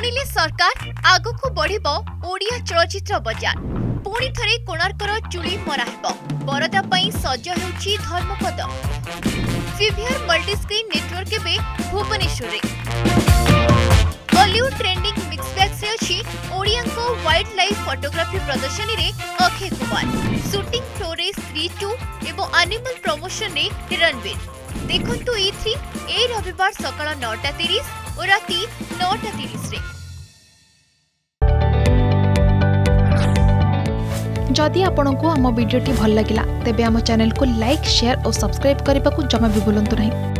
शुणिले सरकार आगकू बढ़िबो ओडिया चलचित्र बजार। पुणी थरे कोणार्कर चुली मरा हेबो। बरदा पई सज हेउची धर्मपद। पीवीआर मल्टीस्क्रीन नेटवर्क एबे भुवनेश्वर रे। बॉलीवुड ट्रेंडिंग मिक्स बैग से अछि ओडिया को वाइल्ड लाइफ फोटोग्राफी प्रदर्शनी रे अक्षय कुमार। शूटिंग फ्लोर रे श्री 2 एवं एनिमल प्रमोशन रे रणवीर। देखंतु E3 ए रविवार सकाळ 9:30 और राति 9:30 रे। जदि आपंक आम भिडी भल लगा तेब आम चैनल को लाइक शेयर और सब्सक्राइब करने को जमा भी भूलु नहीं।